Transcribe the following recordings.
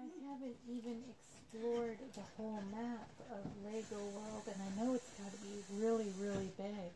I haven't even explored the whole map of Lego World, and I know it's got to be really, really big.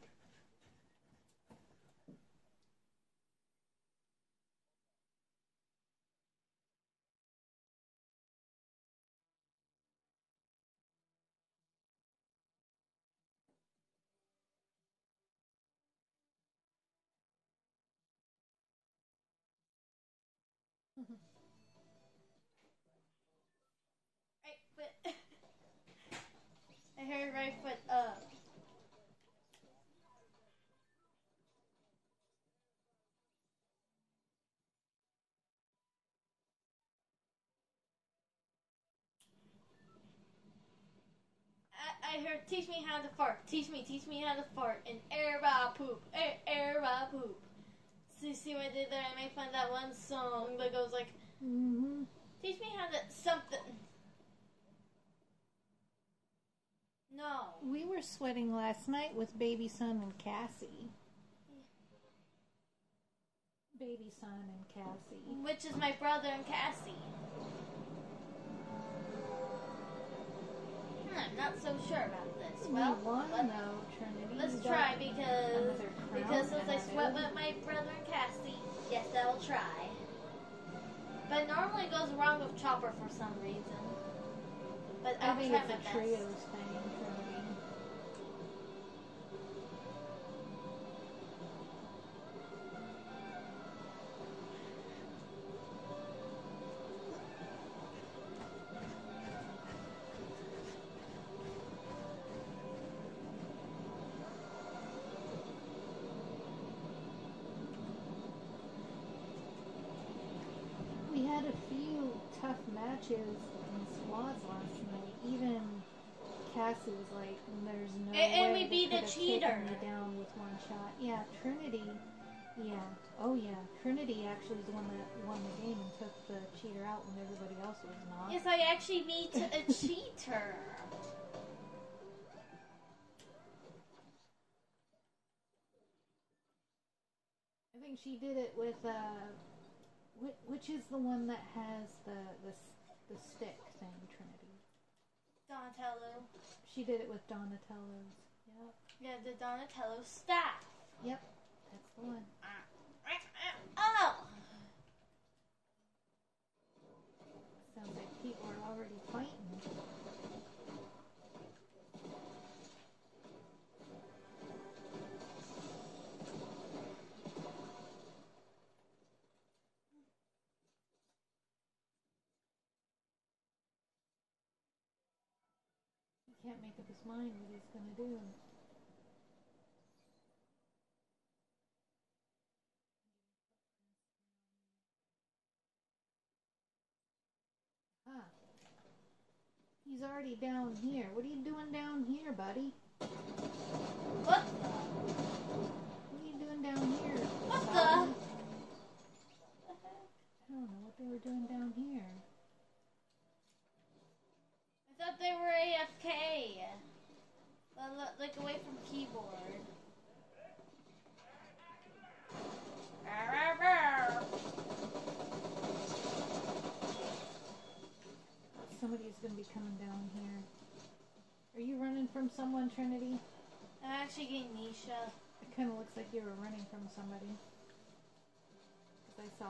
Right foot. I heard right foot up. I heard teach me how to fart. Teach me how to fart. And everybody poop. Everybody poop. See what I did there? I made fun of that one song that goes like, teach me how to something. No. We were sweating last night with Baby Son and Cassie. Baby Son and Cassie. Which is my brother and Cassie. I'm not so sure about this. Well, Trinity. Let's try because since I sweat with my brother and Cassie, yes, I will try. But normally it goes wrong with Chopper for some reason. But I'll think try it's my a best. trios thing, Trinity. We had a few tough matches in squads last night. Even Cassie was like, "There's no way." And we beat they a could have cheater. taken me down with one shot. Yeah, Trinity. Yeah. Oh yeah. Trinity actually is the one that won the game and took the cheater out when everybody else was not. Yes, I actually beat a cheater. I think she did it with which is the one that has the stick thing, Trinity? Donatello. She did it with Donatello's. Yep. Yeah, the Donatello staff. Yep. That's the one. Oh! Sounds like people are already fighting. He can't make up his mind what he's gonna do. Ah. He's already down here. What are you doing down here, buddy? What? What are you doing down here? What the? I don't know what they were doing down here. I thought they were AFK. Like away from keyboard. Somebody's gonna be coming down here. Are you running from someone, Trinity? I'm actually getting Nisha. It kind of looks like you were running from somebody. Because I saw...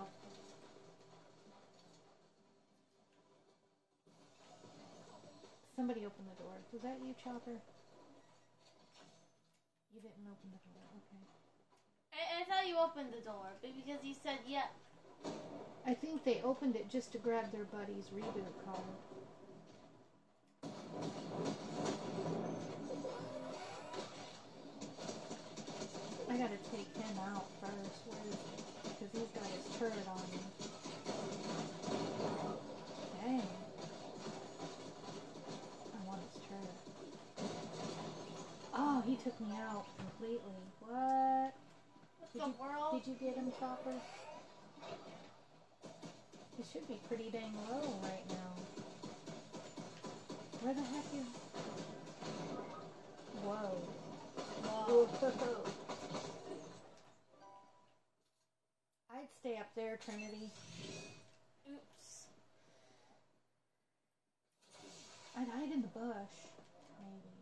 Somebody opened the door. Was that you, Chopper? You didn't open the door. Okay. I thought you opened the door, but because you said yeah. I think they opened it just to grab their buddy's reboot card. I gotta take him out first. Because he's got his turret on me. Dang. I want his turret. Oh, he took me out completely. What? Did you get him, Chopper? He should be pretty dang low right now. Where the heck is... Whoa. Whoa. I'd stay up there, Trinity. Oops. I'd hide in the bush. Maybe.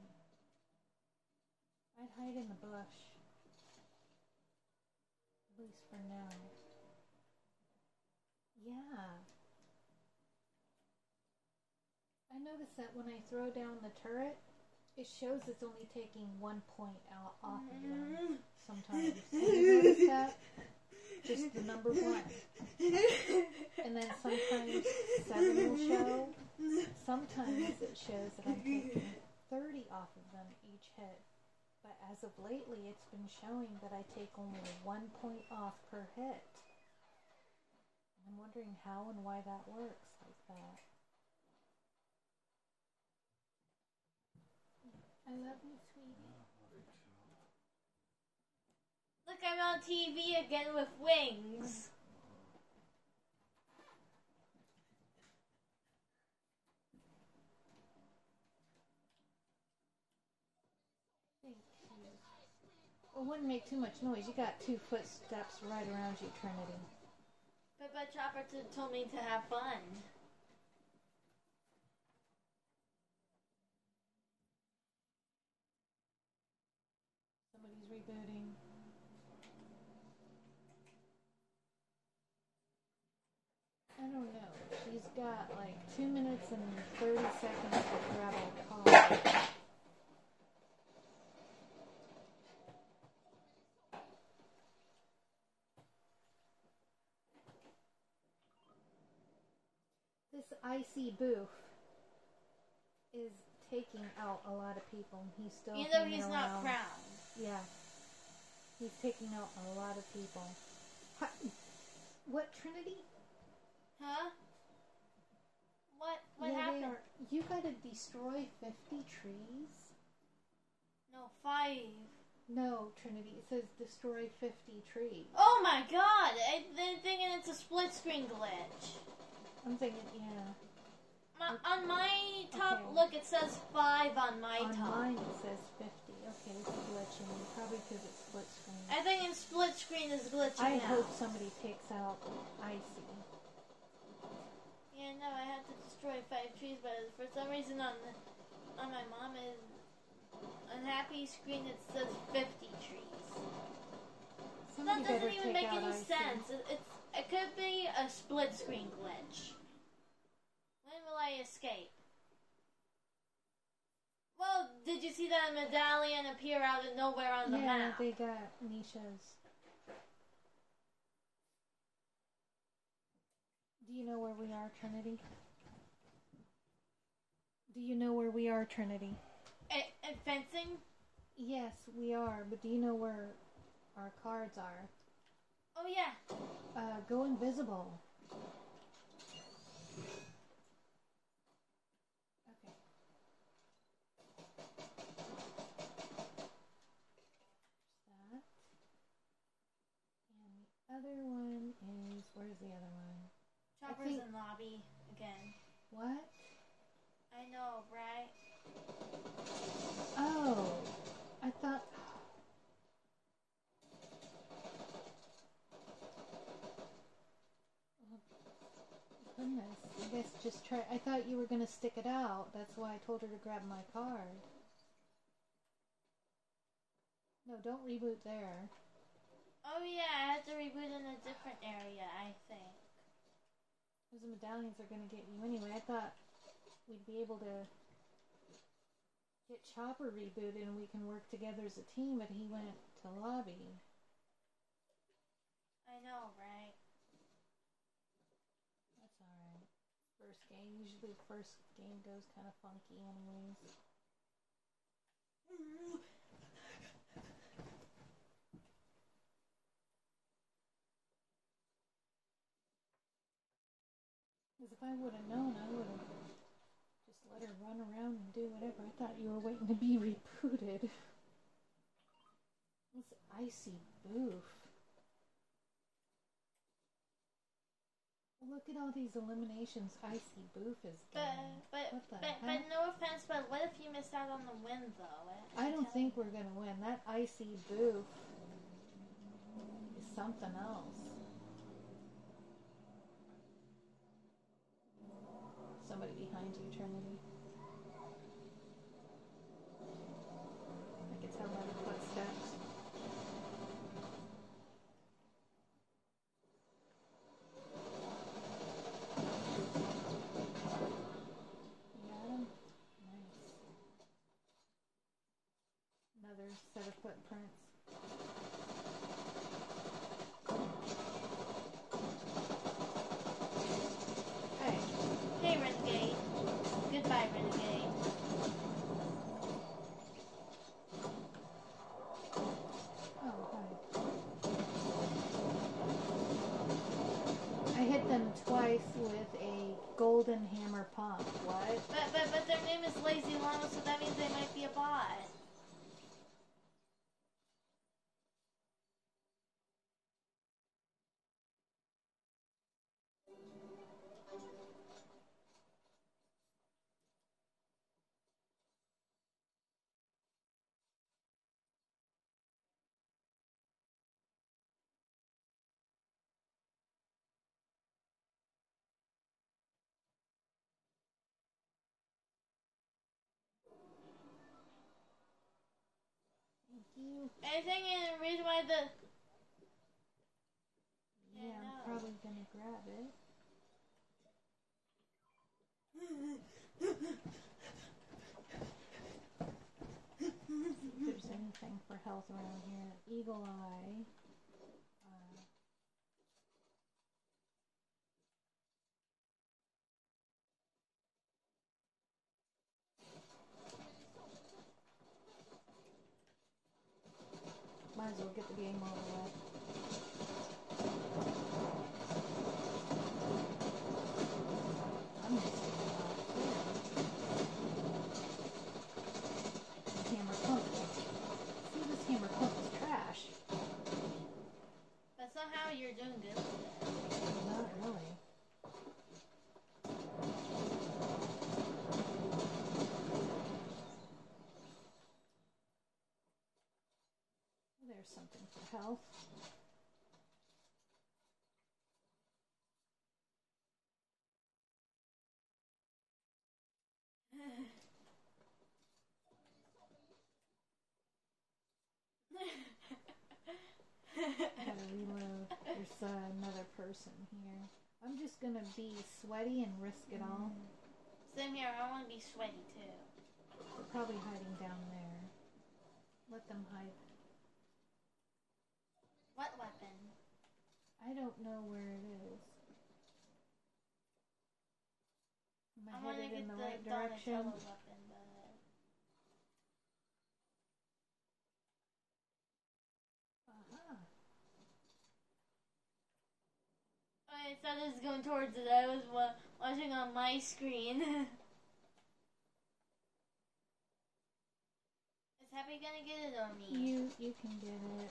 I'd hide in the bush. At least for now. Yeah. I noticed that when I throw down the turret, it shows it's only taking 1 point out off of them sometimes. Have you noticed that? Just the number 1. And then sometimes 7 will show. Sometimes it shows that I'm taking 30 off of them each hit. But as of lately, it's been showing that I take only 1 point off per hit. I'm wondering how and why that works like that. I love you, sweetie. Look, I'm on TV again with wings. Thank you. It wouldn't make too much noise. You got 2 footsteps right around you, Trinity. But Chopper told me to have fun. Somebody's rebooting. I don't know. She's got like 2 minutes and 30 seconds to grab a call. This icy booth is taking out a lot of people. He's still even though he's around. Not crowned. Yeah. He's taking out a lot of people. What, Trinity? Huh? What Yeah, happened? You gotta destroy 50 trees? No, 5. No, Trinity. It says destroy 50 trees. Oh my god! I'm thinking it's a split screen glitch. I'm thinking, yeah. On my top, okay. Look, it says 5 on my On top. mine it says 50. Okay, it's glitching. Probably because it's split screen. I think in split screen is glitching I now. hope somebody takes out Icy. Yeah, no, I had to destroy 5 trees, but for some reason on my mom's unhappy screen it says 50 trees. Somebody That doesn't better even take make out any Icy. sense. It could be a split screen glitch. When will I escape? Well, did you see that medallion appear out of nowhere on the map? Yeah, they got Nisha's. Do you know where we are, Trinity? Do you know where we are, Trinity? At fencing? Yes, we are, but do you know where our cards are? Oh, yeah. Go invisible. Okay. That. And the other one is, where's the other one? Chopper's in lobby again. What? I know, right? Oh, I thought... Goodness, I guess just try. I thought you were gonna stick it out. That's why I told her to grab my card. No, don't reboot there. Oh yeah, I have to reboot in a different area, I think. Those medallions are gonna get you anyway. I thought we'd be able to get Chopper rebooted and we can work together as a team, but he went to lobby. I know, right? First game. Usually the first game goes kind of funky anyways. Because if I would have known, I would have just let her run around and do whatever. I thought you were waiting to be rebooted. This icy boof. Look at all these eliminations Icy Boof is getting. But no offense, but what if you missed out on the win, though? I don't think we're going to win. That Icy Boof is something else. Somebody behind you, Trinity. set of footprints. Hey. Hey, Renegade. Goodbye, Renegade. Oh, hi. I hit them twice with a golden hammer pump. What? But their name is Lazy Llama, so that means they might be a bot. Thank you. Anything in the reason why the... Yeah, I'm probably gonna grab it. See if there's anything for health around here. Eagle Eye. Might as well get the game over with. I'm just sticking out here. The hammer pump. See, this hammer pump is trash. But somehow you're doing good with it. Not really. There's something for health. Gotta reload. There's another person here. I'm just gonna be sweaty and risk it all. Same here, I want to be sweaty too. They're probably hiding down there. Let them hide. What weapon? I don't know where it is. Am I want to headed get in the the right direction? Donatello weapon, but... Aha. I thought it was going towards it. I was watching on my screen. Is Happy gonna get it or me? You can get it.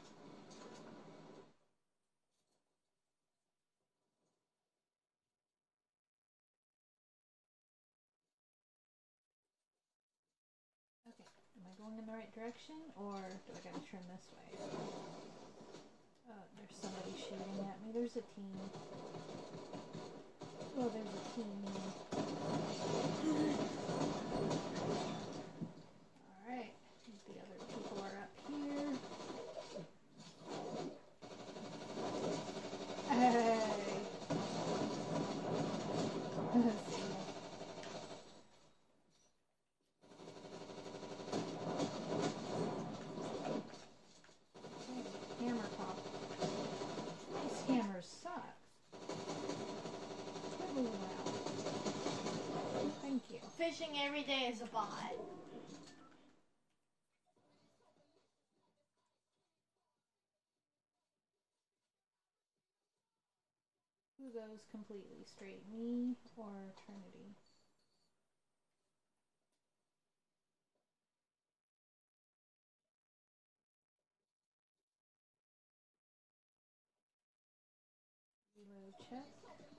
Okay, am I going in the right direction or do I gotta turn this way? Oh, there's somebody shooting at me. There's a team. Oh, there's a team. Alright, the other people are up here. Hey! Hammer pop. This hammer sucks. Really loud. Thank you. Fishing every day is a bot. Who goes completely straight? Me or Trinity? Reload chest.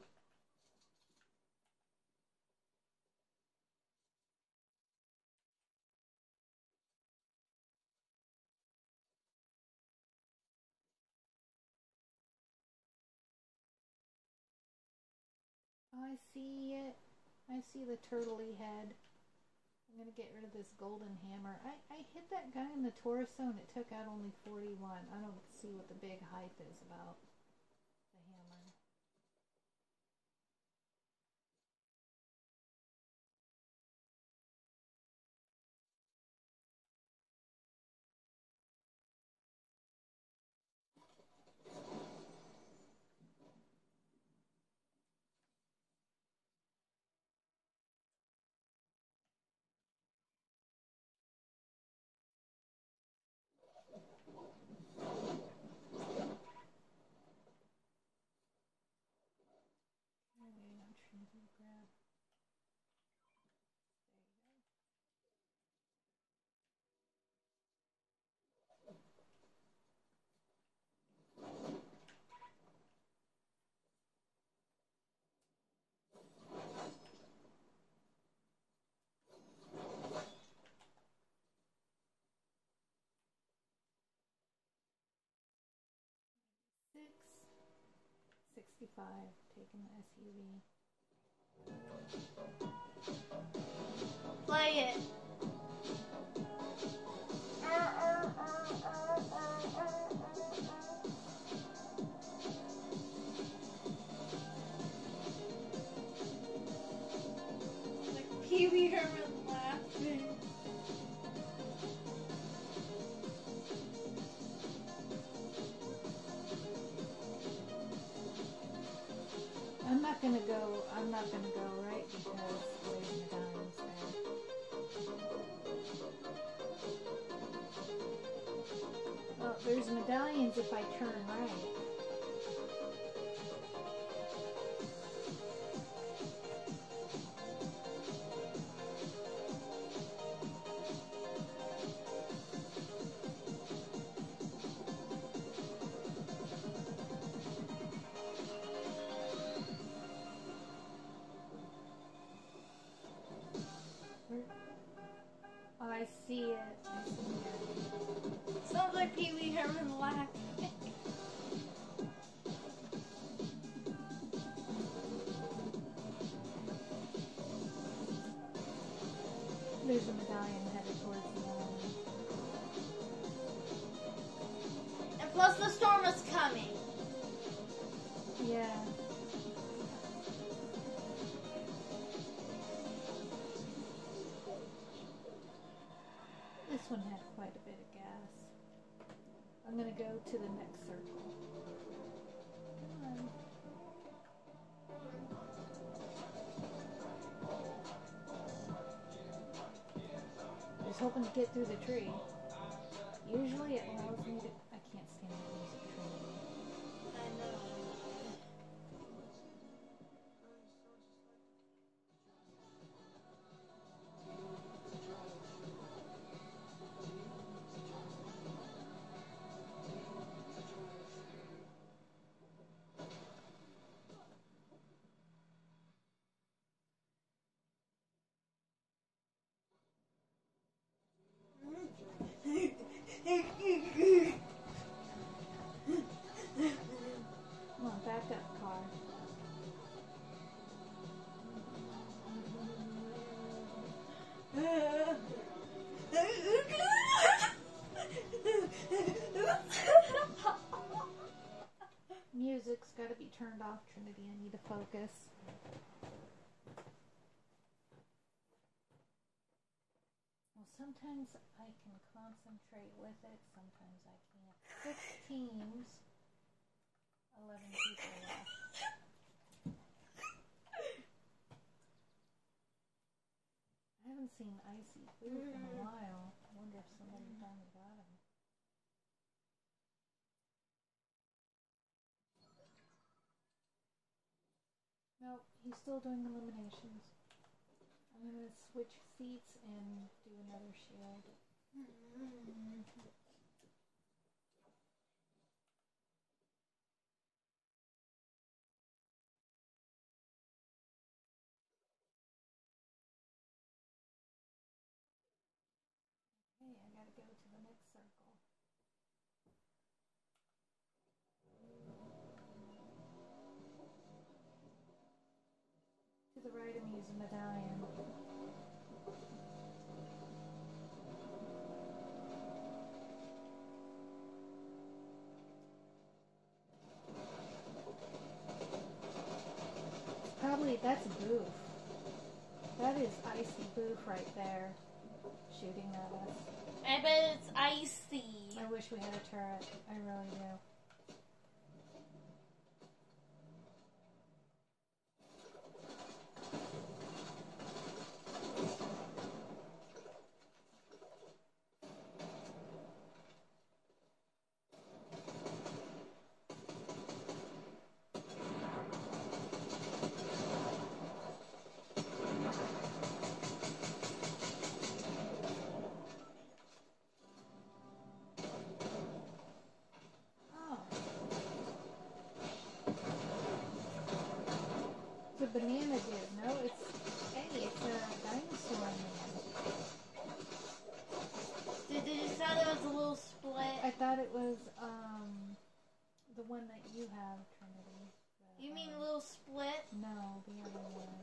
Oh, I see it. I see the turtley head. I'm gonna get rid of this golden hammer. I hit that guy in the torso and it took out only 41. I don't see what the big hype is about. you grab. There you go. 65, taking the SUV. Play it. Like Pee Wee Herman laughing. I'm not gonna go right because there's medallions there. Well, there's medallions if I turn right. Oh, I see it. I see it. Sounds like Pee Wee Herman laughing. There's a medallion headed towards the island. And plus the storm is coming. Yeah. This one had quite a bit of gas. I'm gonna go to the next circle. Come on. I was hoping to get through the tree. Usually it allows me to. I can't stand the music tree. I know. Come on, back up, car. Music's gotta be turned off, Trinity. I need to focus. Well, sometimes I can concentrate with it, sometimes I can't. 6 teams, 11 people left. I haven't seen Icy Booth in a while. I wonder if somebody finally got him. Nope, he's still doing eliminations. I'm gonna switch seats and do another shield. Okay, I gotta go to the next circle. To the right, I'm using medallion. Probably, that's Booth. That is Icy Booth right there, shooting at us. I bet it's icy. I wish we had a turret. I really do. banana dude. No, it's a dinosaur man. Did you sound it was a little split? I thought it was the one that you have, Trinity. You mean little split? No, the other one.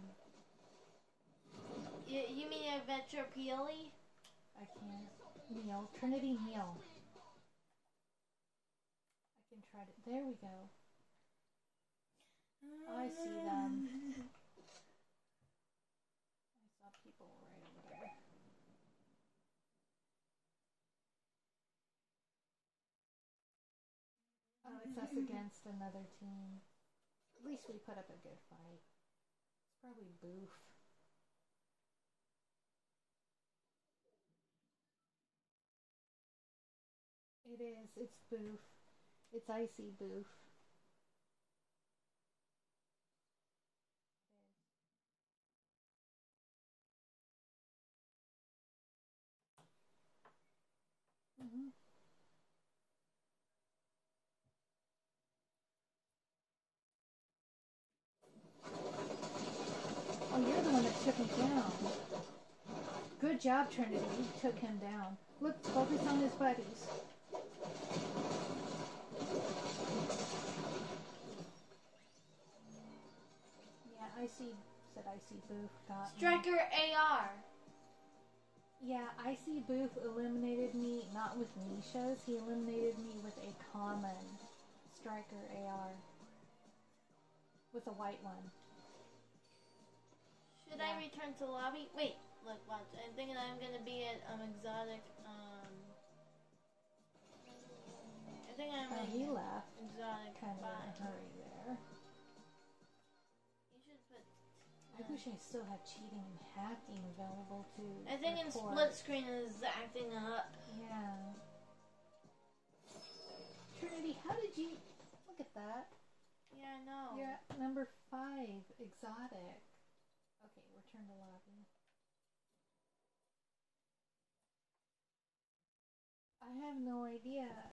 You mean Adventure Peely? I can't. Neil. Trinity Neil. I can try to. There we go. I see them. I saw people right over there. Oh, it's us against another team. At least we put up a good fight. It's probably Boof. It is. It's Boof. It's Icy Boof. Mm-hmm. Oh, you're the one that took him down. Good job, Trinity. You took him down. Look, focus on his buddies. Yeah, I see Boof got Striker me. AR. Yeah, Icy Booth eliminated me, not with Nisha's, he eliminated me with a common Striker AR. With a white one. Should I return to lobby? Wait, look, watch. I'm thinking I'm gonna be at exotic. I think I'm Oh, he left. Exotic. Kind of in a hurry there. You should put. I wish I still had cheating and hacking available to. I think in split screen is acting up. Yeah. Trinity, how did you look at that? Yeah, I know. You're at number 5, exotic. Okay, return to lobby. I have no idea.